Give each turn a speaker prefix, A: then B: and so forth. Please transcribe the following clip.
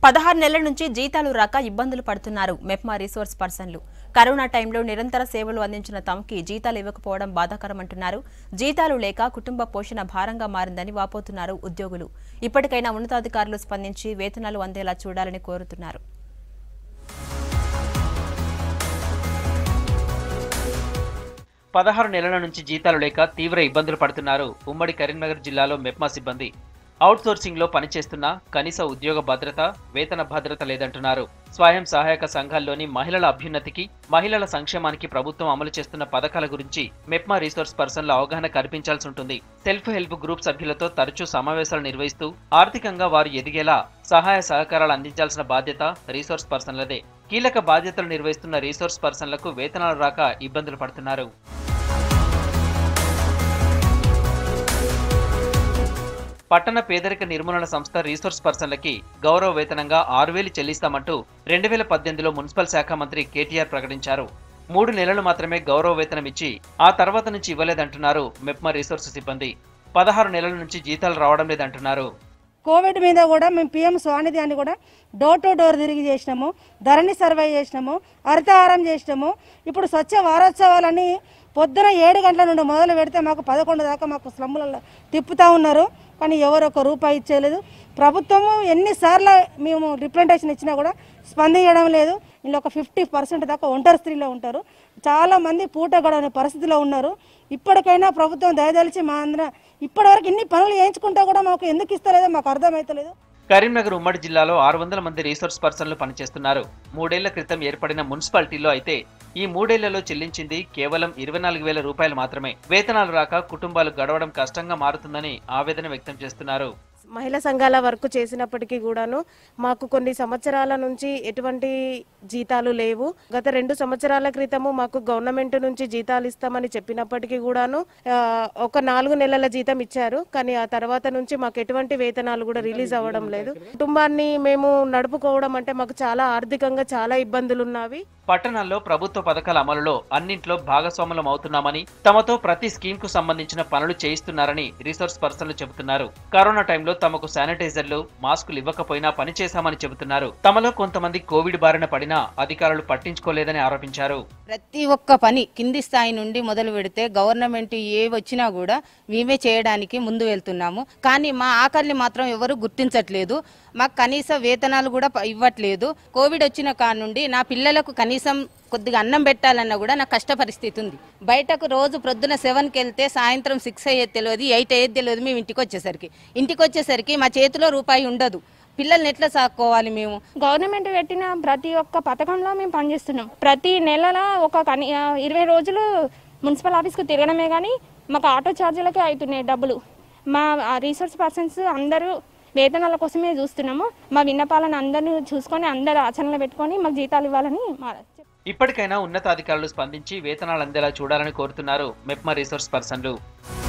A: 16 నెలల నుంచి జీతాలు రాక ఇబ్బందులు పడుతున్నారు మెప్మా రిసోర్స్ పర్సన్లు. కరోనా టైంలో నిరంతర సేవలు అందించిన తమకి జీతాలు ఇవ్వకపోవడం బాధాకరమంటున్నారు. జీతాలు లేక కుటుంబ పోషణ భారంగా మారిందని వాపోతున్నారు ఉద్యోగులు. ఇప్పటికైనా ఉన్నతాధికారులు స్పందించి వేతనాలు అందేలా చూడాలని కోరుతున్నారు.
B: పదహారు నెలల నుంచి జీతాలు లేక తీవ్ర ఇబ్బందులు పడుతున్నారు ఉమ్మడి కరీంనగర్ జిల్లాలో మెప్మా సిబ్బంది. అవుట్సోర్సింగ్ లో పనిచేస్తున్నా కనీస ఉద్యోగ భద్రత, వేతన భద్రత లేదంటున్నారు. స్వయం సహాయక సంఘాల్లోని మహిళల అభ్యున్నతికి, మహిళల సంక్షేమానికి ప్రభుత్వం అమలు చేస్తున్న పథకాల గురించి మెప్మా రిసోర్స్ పర్సన్ల అవగాహన కల్పించాల్సి ఉంటుంది. సెల్ఫ్ హెల్ప్ గ్రూప్ సభ్యులతో తరచూ సమావేశాలు నిర్వహిస్తూ ఆర్థికంగా వారు ఎదిగేలా సహాయ సహకారాలు అందించాల్సిన బాధ్యత రిసోర్స్ పర్సన్లదే. కీలక బాధ్యతలు నిర్వహిస్తున్న రిసోర్స్ పర్సన్లకు వేతనాలు రాక ఇబ్బందులు పడుతున్నారు. పట్టణ పేదరిక నిర్మూలన సంస్థ రిసోర్స్ పర్సన్లకి గౌరవ వేతనంగా 6,000 చెల్లిస్తామంటూ 2018లో మున్సిపల్ శాఖ మంత్రి కేటీఆర్ ప్రకటించారు. 3 నెలలు మాత్రమే గౌరవ వేతనం ఇచ్చి ఆ తర్వాత నుంచి ఇవ్వలేదంటున్నారు మెప్మా రిసోర్స్ సిబ్బంది. 16 నెలల నుంచి జీతాలు రావడం లేదంటున్నారు.
C: కోవిడ్ మీద కూడా మేము పిఎం స్వానిధి అని కూడా డోర్ టు డోర్ తిరిగి చేసినాము, ధరణి సర్వే చేసినాము, హరితహారం చేసినాము. ఇప్పుడు స్వచ్ఛ వారోత్సవాలని పొద్దున 7 గంటల నుండి మొదలు పెడితే మాకు 11 దాకా మాకు స్లమ్ములలో తిప్పుతూ ఉన్నారు. కానీ ఎవరు ఒక రూపాయి ఇచ్చేయలేదు. ప్రభుత్వము ఎన్నిసార్లు మేము రిప్రజెంటేషన్ ఇచ్చినా కూడా స్పందించడం లేదు. ఇందులో ఒక 50% దాకా ఒంటరి స్త్రీలో ఉంటారు. చాలామంది పూట గడవని పరిస్థితిలో ఉన్నారు. ఇప్పటికైనా ప్రభుత్వం దయదలిచి మా అందరం ఇప్పటివరకు ఇన్ని పనులు చేయించుకుంటా కూడా మాకు ఎందుకు ఇస్తలేదో మాకు అర్థమవుతలేదు.
B: కరీంనగర్ ఉమ్మడి జిల్లాలో 600 మంది రిసోర్స్ పర్సన్లు పనిచేస్తున్నారు. 3 ఏళ్ల క్రితం ఏర్పడిన మున్సిపాలిటీలో అయితే ఈ 3 ఏళ్లలో చెల్లించింది కేవలం 24,000 రూపాయలు మాత్రమే. వేతనాలు రాక కుటుంబాలు గడవడం కష్టంగా మారుతుందని ఆవేదన వ్యక్తం చేస్తున్నారు.
D: మహిళా సంఘాల వర్క్ చేసినప్పటికీ కూడాను మాకు కొన్ని సంవత్సరాల నుంచి ఎటువంటి జీతాలు లేవు. గత 2 సంవత్సరాల క్రితము మాకు గవర్నమెంట్ నుంచి జీతాలు ఇస్తామని చెప్పినప్పటికీ కూడాను ఒక 4 నెలల జీతం ఇచ్చారు. కానీ ఆ తర్వాత నుంచి మాకు ఎటువంటి వేతనాలు కూడా రిలీజ్ అవ్వడం లేదు. కుటుంబాన్ని మేము నడుపుకోవడం అంటే మాకు చాలా ఆర్థికంగా చాలా ఇబ్బందులు ఉన్నవి.
B: పట్టణాల్లో ప్రభుత్వ పథకాల అమలులో అన్నింట్లో భాగస్వాములం అవుతున్నామని, తమతో ప్రతి స్కీమ్ కు సంబంధించిన పనులు చేయిస్తున్నారని రిసోర్స్ పర్సన్లు చెబుతున్నారు. కరోనా టైంలో తమకు శానిటైజర్లు, మాస్కులు ఇవ్వకపోయినా పనిచేశామని చెబుతున్నారు. తమలో కొంతమంది కోవిడ్ బారిన పడినా అధికారులు పట్టించుకోలేదని ఆరోపించారు.
E: ప్రతి ఒక్క పని కింది స్థాయి నుండి మొదలు పెడితే గవర్నమెంట్ ఏ వచ్చినా కూడా మేమే చేయడానికి ముందు వెళ్తున్నాము. కానీ మా ఆకలిని మాత్రం ఎవరు గుర్తించట్లేదు. మాకు కనీస వేతనాలు కూడా ఇవ్వట్లేదు. కోవిడ్ వచ్చిన కాడ నుండి నా పిల్లలకు కనీసం కొద్దిగా అన్నం పెట్టాలన్నా కూడా నాకు కష్ట పరిస్థితి ఉంది. బయటకు రోజు ప్రొద్దున 7కి వెళ్తే సాయంత్రం 6 అయ్యేది తెలియదు, 8 అయ్యేది తెలియదు. మేము ఇంటికి వచ్చేసరికి మా చేతిలో రూపాయి ఉండదు. పిల్లల్ని ఎట్లా సాక్కోవాలి? మేము
F: గవర్నమెంట్ పెట్టిన ప్రతి ఒక్క పథకంలో మేము పనిచేస్తున్నాం. ప్రతి నెలలో ఒక 20 రోజులు మున్సిపల్ ఆఫీస్కు తిరగడమే కానీ మాకు ఆటో ఛార్జీలకే అవుతున్నాయి డబ్బులు. మా రిసోర్స్ పర్సన్స్ అందరూ వేతనాల కోసమే చూస్తున్నాము. మా విన్నపాలను అందరినీ చూసుకొని అందరు ఆచరణలో పెట్టుకొని మాకు జీతాలు ఇవ్వాలని
B: ఇప్పటికైనా ఉన్నతాధికారులు స్పందించి వేతనాలు అందేలా చూడాలని కోరుతున్నారు మెప్మా రిసోర్స్ పర్సన్లు.